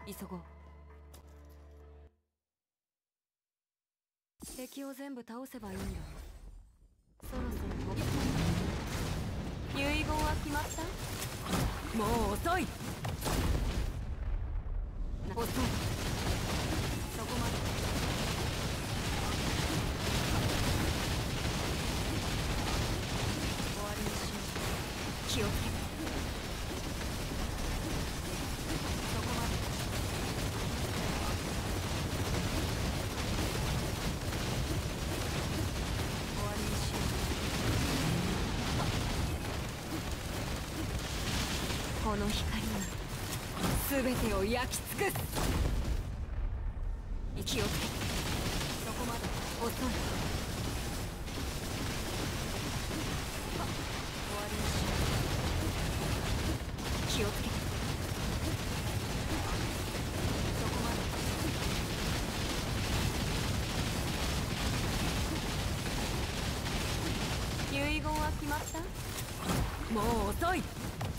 急ごう。敵を全部倒せばいいんだ。そろそろ僕遺言は決まった？もう遅い。遅い。そこまで。終わりにしよう。気をつけて。そこまで。終わりにしよう。この光が全てを焼き尽くす。気をつけて。そこまで。遅い。終わりにしよう。気をつけて。そこまで。遺言は決まった？もう遅い。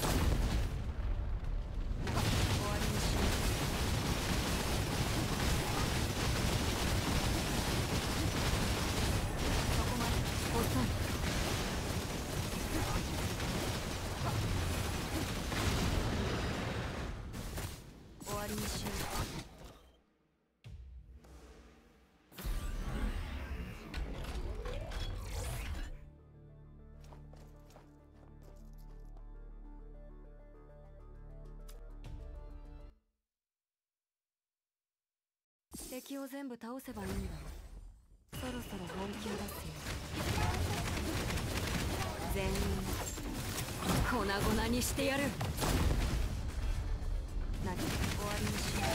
終わりにしよう。敵を全部倒せばいいんだ。そろそろ本気を出すよ。全員粉々にしてやる。何？終わりにしよう。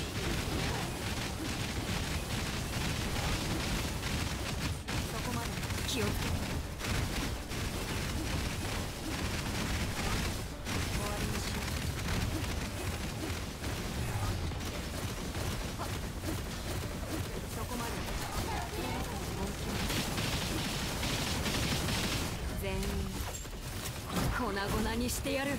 そこまで。気をつけて。終わりにしよう。そこまで。全員粉々にしてやる。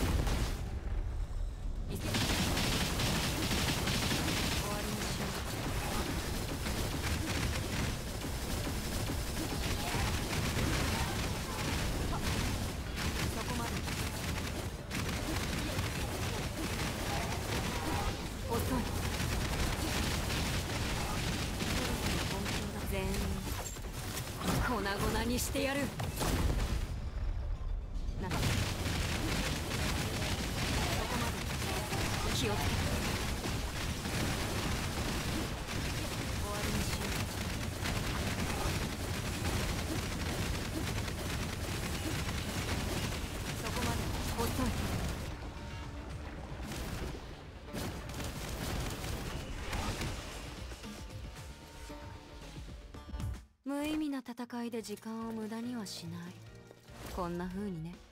全員粉々にしてやる。な。そこまで。気をつけて。終わりにしよう。そこまで。遅い。無意味な戦いで時間を無駄にはしない。こんな風にね。